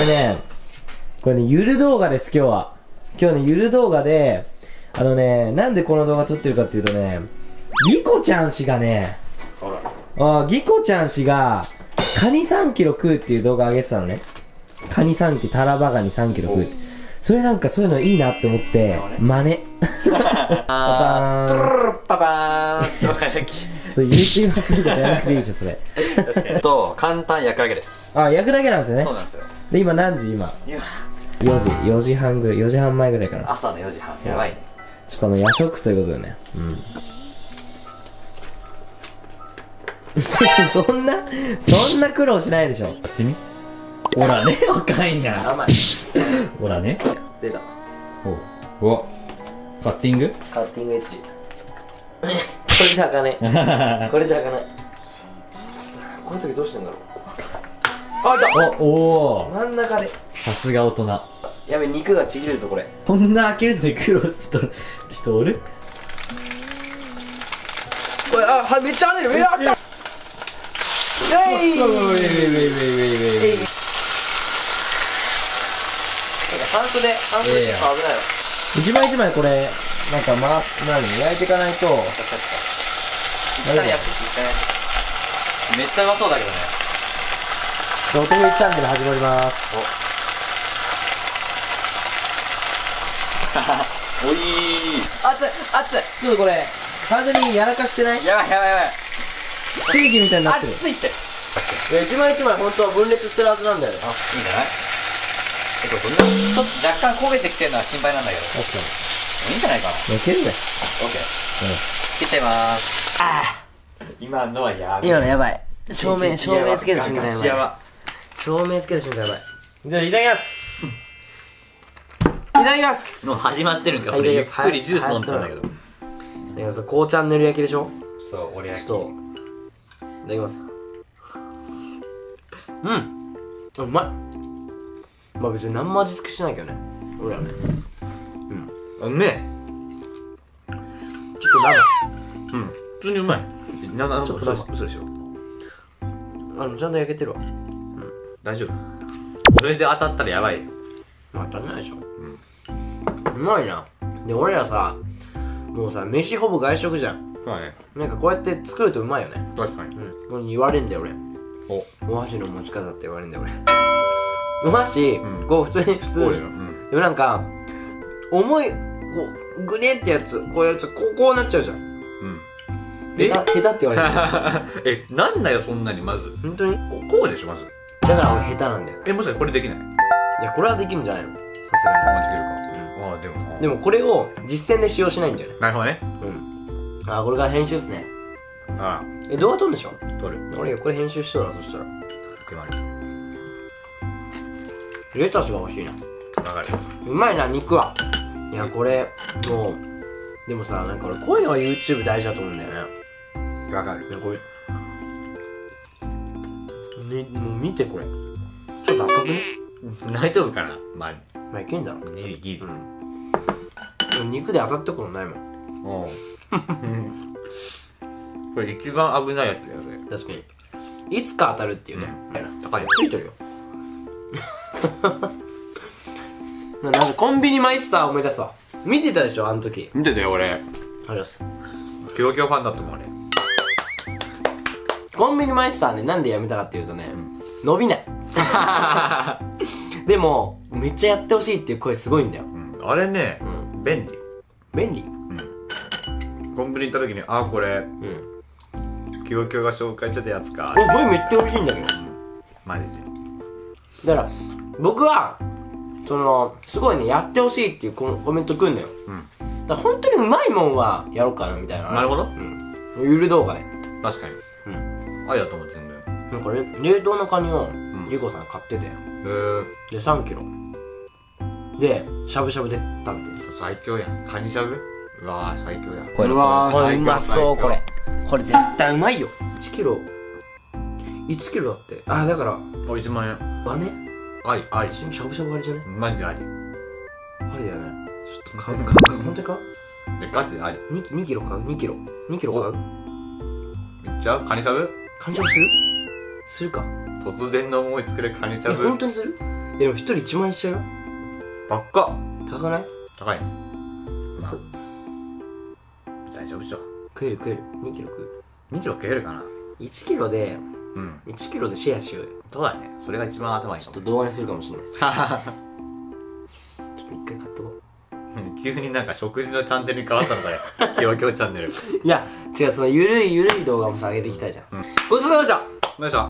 これね、ゆる動画です、今日は。今日ね、ゆる動画で、なんでこの動画撮ってるかっていうとね、ギコちゃん氏がね、ギコちゃん氏が、カニ3キロ食うっていう動画上げてたのね。カニ3キロ、タラバガニ3キロ食うって。それなんかそういうのいいなって思って、真似。パパーン。 パパーン。 そう、YouTube アプリとかやらなくていいでしょ、それ。 簡単焼くだけです。 あ、焼くだけなんですよね。 そうなんですよ。 で、今何時今。4時半ぐらい、4時半前ぐらいかな。 朝の4時半。やばいね。 ちょっと夜食ということでね。うん。そんな苦労しないでしょ。 やってみ。ほらね、若いな。 甘い。 ほらね。 出た。 おわ。カッティング。 カッティングエッジ。これじゃ開かねえ。これじゃ開かない。こういう時どうしてんだろう。あ、いた。 おお。 真ん中で。 さすが大人。 やべ、肉がちぎれるぞ、これ。 こんな開けるのに苦労しとる人おる？ これ、めっちゃ跳ねる。あった。半袖結構危ないわ。一枚一枚これ、なんか焼いていかないと。 一旦焼く。めっちゃうまそうだけどね。 お手食いチャンネル始まります。 おいー。熱い。 ちょっとこれ、完全にやらかしてない？ やばい。 ステーキみたいになってる。 熱いって。 一枚一枚本当は分裂してるはずなんだよね。 あ、いいんじゃない？これどんな、ちょっと若干焦げてきてるのは心配なんだけど。 確かいいんじゃないかな。 に。いけるね。 オッケー。切ってまーす。今のはやばい。 今のやばい。照明つけた瞬間やばい。照明つけた瞬間やばい。じゃあ、いただきます。いただきます。 もう始まってるんか。俺ゆっくりジュース飲んでたんだけど。 こうチャンネル焼きでしょ？ そう、俺焼き。 ちょっと、いただきます。うまい。まあ別に何も味付けしてないけどね。俺らね。 うめえ。 ちょっと普通にうまい。ちょっと嘘でしょ。 ちゃんと焼けてるわ。 大丈夫。俺で当たったらやばいよ。 まあ当たんないでしょ。うまいな。で、俺らさ、もうさ、飯ほぼ外食じゃん。 そうだね。 なんかこうやって作るとうまいよね。 確かに。 もう言われんだよ俺。お箸の持ち方って言われんだよ俺。お箸、こう普通に。でもなんか、重い、こう、グネってやつ、こうやるとこうなっちゃうじゃん。下手って言われる。 なんだよそんなにまず。 本当に？ こうでしょまず。 だから俺下手なんだよ。 もしかしてこれできない？ いや、これはできるんじゃないの？さすができるか。でもな。 に。でもこれを実践で使用しないんだよね。 なるほどね。 これが編集っすね。動画撮るんでしょ？ 撮る。 俺これ編集しとるわ、そしたら。 決まり。 レタスが欲しいな。 わかる。 うまいな、肉は。いや、これ、もう、でもさ、なんか俺、こういうのは YouTube 大事だと思うんだよね。 わかる。 いや、これ。もう見て、これ。ちょっと赤くね？ 大丈夫かな。まあいけんだろ。 ギリ。 でも肉で当たったことないもん。 これ一番危ないやつだよ、それ。 確かに。いつか当たるっていうね。 高い。 ついてるよ。なんかコンビニマイスター思い出すわ。見てたでしょ、あの時。 見てたよ、俺。 あります。 キョロキョロファンだったもん、俺。 コンビニマイスターね、なんでやめたかっていうとね、伸びない。でも、めっちゃやってほしいっていう声すごいんだよ。 あれね、便利。 便利？ コンビニ行った時に、これ、キョロキョロが紹介してたやつか。 これめっちゃ美味しいんだけど。 マジで。 だから、僕は、すごいね、やってほしいっていうコメントくんだよ。だから本当にうまいもんはやろうかなみたいな。 なるほど。 ゆる動画で。 確かに。ありだと思ってんだよ。 なんか冷凍のカニを、ゆうこさん買ってて。で、3キロ。で、しゃぶしゃぶで食べてる。 最強やん。カニしゃぶ？うわー、最強や。 これうまそう、これ。これ絶対うまいよ。1キロ、1キロだって。だから。 1万円。 バネ？ あり。 しゃぶしゃぶありじゃね？ マジであり。 ありだよね。ちょっと買う、本当に買う？ で、ガチであり。 2キロ買う？ 2キロ。2キロ買う？ めっちゃカニしゃぶ？ カニしゃぶするか。 突然の思いつくれカニしゃぶ。 本当にする？ でも1人1万円しちゃうよ。 ばっか高ない？ 高いね。 そう。 大丈夫でしょ。 食える2キロ食 2キロ食えるかな。 う。1キロでうん 1キロでシェアしようよ。 そうだね。それが一番頭いいかも。 ちょっと動画にするかもしれないです。ちょっと一回買っとこ急になんか食事のチャンネルに変わったのかよ。キワキワチャンネル。 う。いや違う、そのゆるい動画もさ上げていきたいじゃん。ごちそうさまでした。 よいしょ。